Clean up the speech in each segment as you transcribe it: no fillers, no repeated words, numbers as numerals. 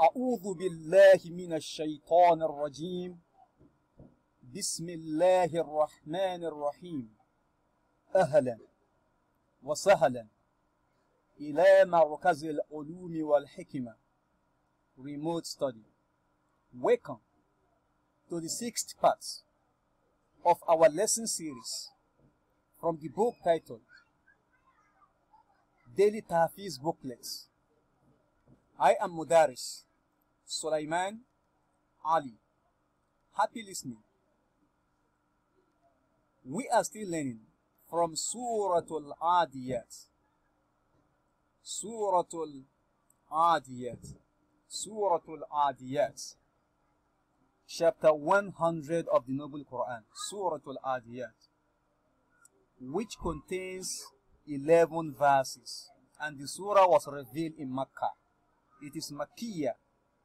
أعوذ بالله من الشيطان الرجيم. بسم الله الرحمن الرحيم. أهلا وسهلا إلى مركز العلوم والحكمة Remote Study. Welcome to the 6th part of our lesson series from the book titled Daily Tahfiz Booklets. I am Mudaris Sulaiman Ali. Happy listening. We are still learning from Suratul Adiyat. Suratul Adiyat. Suratul Adiyat. Chapter 100 of the Noble Quran. Suratul Adiyat, which contains 11 verses, and the surah was revealed in Makkah. It is Makkiyah,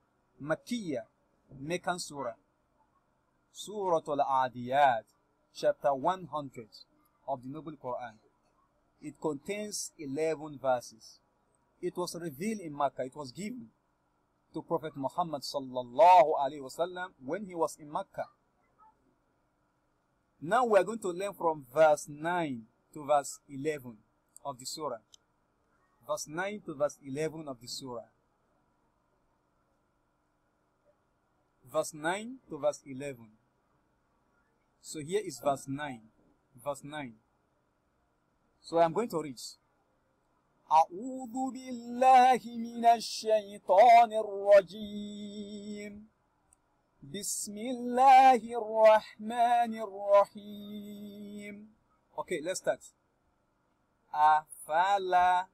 Meccan surah. Suratul Adiyat, chapter 100 of the Noble Quran. It contains 11 verses. It was revealed in Makkah. It was given to Prophet Muhammad sallallahu alaihi wasallam when he was in Makkah. Now we are going to learn from verse 9 to verse 11 of the surah. Verse 9 to verse 11 of the surah. Verse 9 to verse 11. So here is verse 9. Verse 9. So I'm going to read. أعوذ بالله من الشيطان الرجيم. بسم الله الرحمن الرحيم. Okay, let's start. Afala.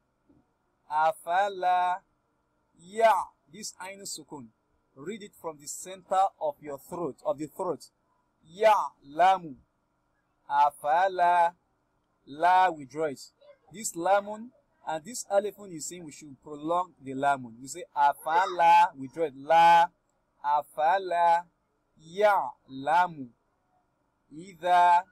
Ya. This Ain Sukun. Read it from the center of your throat, of the throat. Ya, lamu. Afala. La, we draw it. This lamun and this alifun is saying we should prolong the lamun. We say afala, we draw it. La, afala, ya, lamu. Either,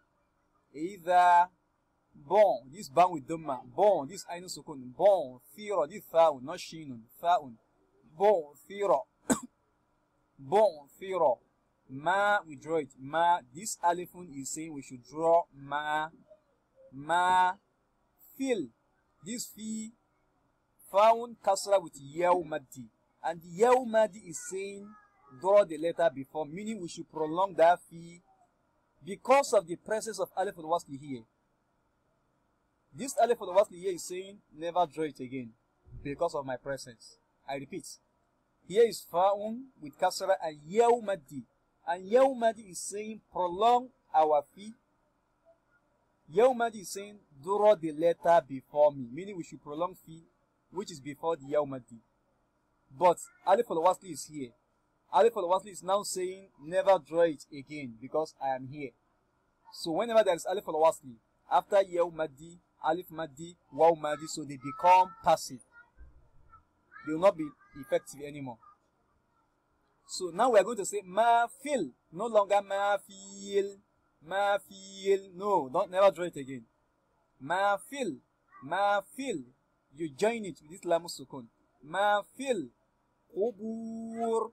bon, this ban with dhamma. Bon, this ainun sukun. Bon, thira, this faun, not shinun. Faun. Bon, thira. Bon, thira. Ma, we draw it. Ma, this alifun is saying we should draw ma. Ma, fil. This fi found kasra with yaw maddi, and the yaw maddi is saying draw the letter before, meaning we should prolong that fi because of the presence of alif al-wasli here. This alif al-wasli here is saying never draw it again because of my presence. I repeat, here is fa'un with kasra and yaw maddi, and yaw maddi is saying prolong our fi. Yaw maddi is saying draw the letter before me, meaning we should prolong fi, which is before the yaw maddi. But alif al-wasli is here. Alif al-wasli is now saying never draw it again because I am here. So whenever there is alif al-wasli after yaw maddi, alif maddi, waw maddi, so they become passive. They will not be effective anymore. So now we are going to say ma fil, no longer ma fil. Ma fil, no, don't never draw it again. Ma fil, you join it with this lam sukun. Ma fil, kubur,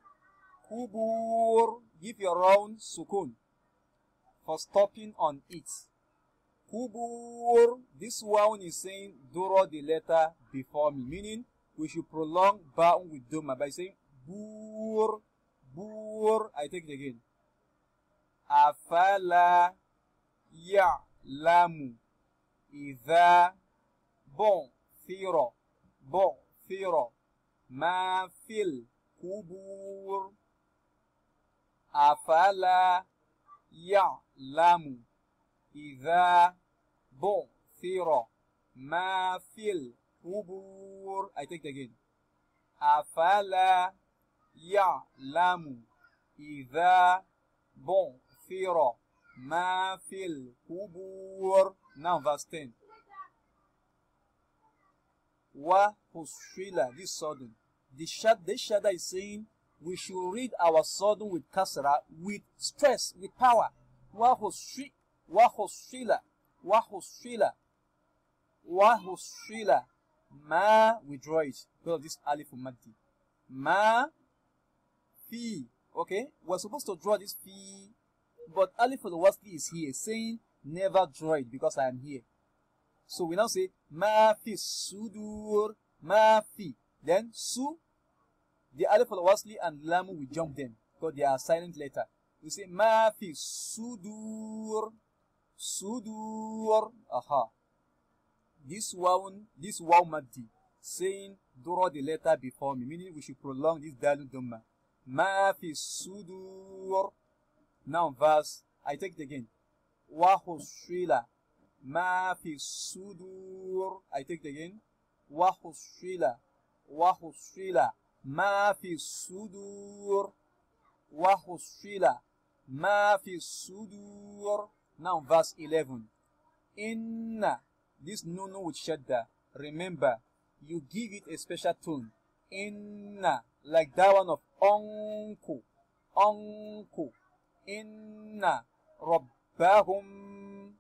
give your round sukun for stopping on it. Kubur, this one is saying draw the letter before me, meaning we should prolong ba'un with dhamma by saying bur. I take it again. Afala ya'lamu idha bon thira ma fil kubur. Afala ya'lamu idha bon thira ma fil kubur. I take it again. Afala ya'lamu idha bon thira ma fil kubur. Now verse 10. Wa husfila, this sudden. This shadda is saying we should read our sudden with kasra, with stress, with power. Wa husfila. Ma, we draw it because of this alif maddi. Ma fi. Okay, we're supposed to draw this fi, but alif al-wasli is here, saying never draw it because I am here. So we now say ma fi sudur, ma fi. Then su, the alif al-wasli and lam, we jump them because they are silent letter. We say ma fi sudur, sudur. Aha. This waw maddi, saying draw the letter before me, meaning we should prolong this dalu dhamma. Ma fi sudur. Now verse, I take it again. Wa husila. Ma fi sudur. I take it again. Wa husila. Wa husila. Ma fi sudur. Wa husila. Ma fi sudur. Now verse 11. Inna. This nunu with shadda. Remember, you give it a special tone. Inna. Like that one of onku. Onku. Inna. Rabbahum.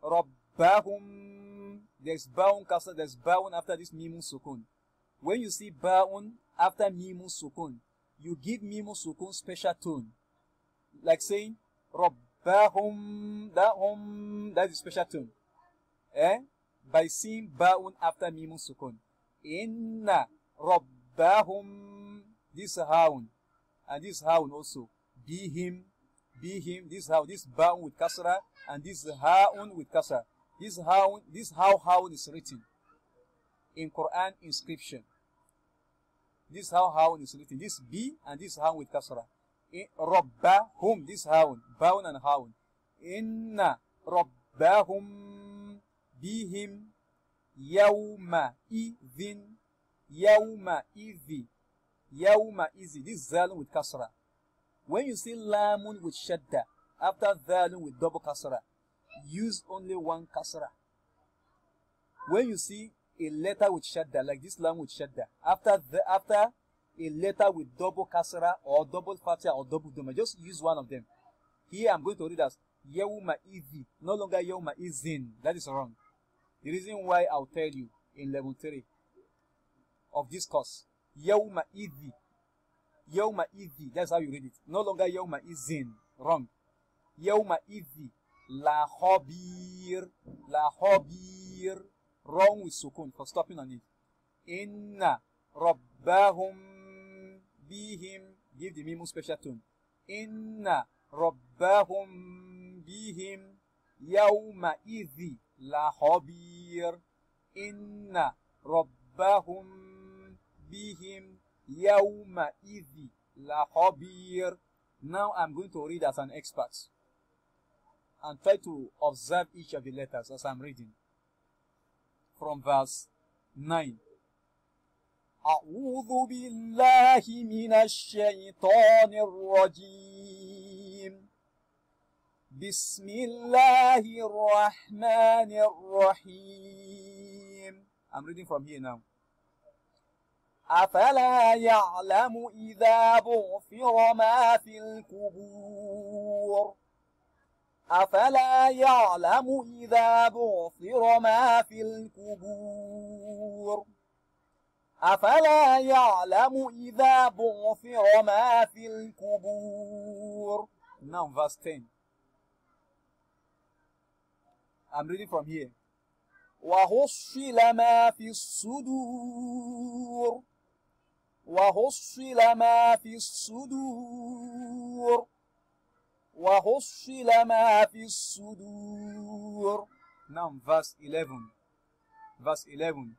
Rabbahum. There's ba'un kasra. There's ba'un after this mimun sukun. When you see ba'un after mimun sukun, you give mimun sukun special tone. Like saying, Rabbahum. That is special tone. By seeing ba'un after mimun sukun. Inna Rabbahum. This haun. And this haun also. Bihim. This haun. This ba'un with kasra. And this haun with kasra. This haun is written in Quran inscription. This haun is written. This B and this haun with kasra. Rabbahum. This haun. Ba'un and haun. Inna Rabbahum bihim yawma idhin. Yawma idhi. Yawma idhi. This zalun with kasra. When you see lamun with shadda, after zalun with double kasra, use only one kasra. When you see a letter with shadda, like this lam with shadda, after a letter with double kasra or double fatha or double doma, just use one of them. Here I'm going to read as yawma idhi, no longer yawma izin. That is wrong. The reason why I'll tell you in level 3 of this course. Yawma idhi. Yawma idhi. That's how you read it. No longer yawma izin. Wrong. Yawma idhi. La khabir. La khabir. Wrong with sukun for stopping on it. Inna rabbahum bihim. Give the mimu special tone. Inna rabbahum bihim yawma idhi la khabir. Inna rabbahum bihim yawma idhi la khabir. Now I'm going to read as an expert and try to observe each of the letters as I'm reading. From verse 9. أعوذ بالله من الشيطان الرجيم. بسم الله الرحمن الرحيم. I'm reading from here now. أفلا يعلم إذا بعثر ما في القبور. أفلا يعلم إذا بعثر ما في القبور. أفلا يعلم إذا بعثر ما في القبور. Now verse 10. I'm reading from here. وحصل ما في الصدور. وحصل ما في الصدور. وحصل ما في الصدور. Now verse 11. Verse 11.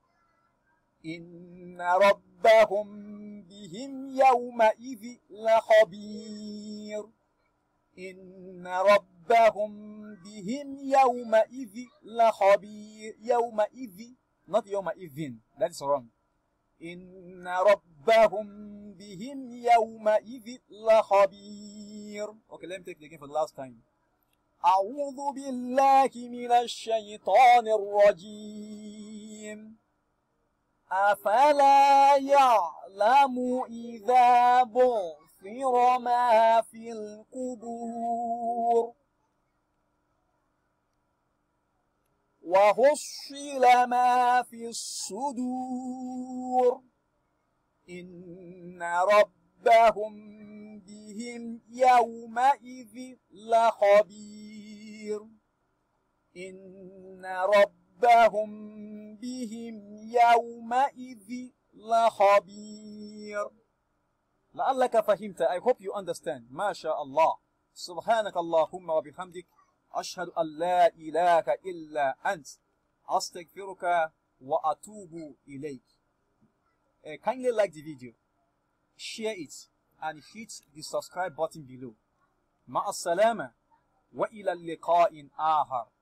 إن ربهم بهم يومئذ لخبير. إن ربهم بهم يومئذ لخبير. يومئذ, not يومئذ. That is wrong. إن ربهم بهم يومئذ لخبير. Okay, let me take it again for the last time. أعوذ بالله من الشيطان الرجيم. أفلا يعلم إذا بعثر ما في القبور. وحصل ما في الصدور. إن ربهم بهم يومئذ لخبير إن ربهم بهم يومئذ لخبير. لعلك فهمت. I hope you understand. ما شاء الله. سبحانك اللهم وبحمدك أشهد أن لا إله إلا أنت أستغفرك وأتوب إليك. Kindly like the video, share it, and hit the subscribe button below. مع السلامة وإلى اللقاء آخر.